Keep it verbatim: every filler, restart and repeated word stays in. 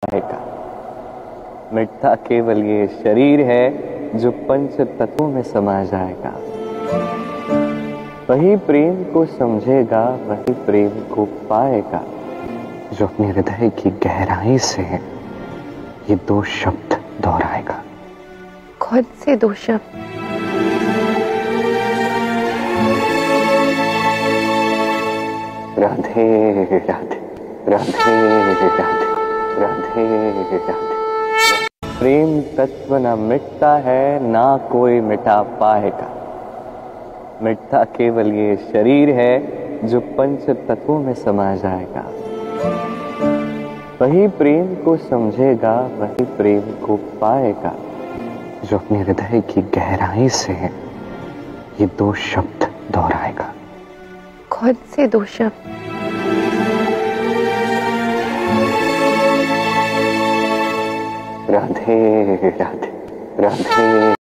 का मिटता केवल ये शरीर है जो पंच तत्वों में समा जाएगा। वही प्रेम को समझेगा, वही प्रेम को पाएगा जो अपने हृदय की गहराई से ये दो शब्द दोहराएगा। कौन से दो शब्द? राधे राधे राधे राधे राधे राधे। प्रेम तत्व न मिटता है, ना कोई मिटा पाएगा। मिटता केवल ये शरीर है जो पंच तत्वों में समा जाएगा। वही प्रेम को समझेगा, वही प्रेम को पाएगा जो अपने हृदय की गहराई से ये दो शब्द दोहराएगा। कौन से दो शब्द? राधे राधे राधे।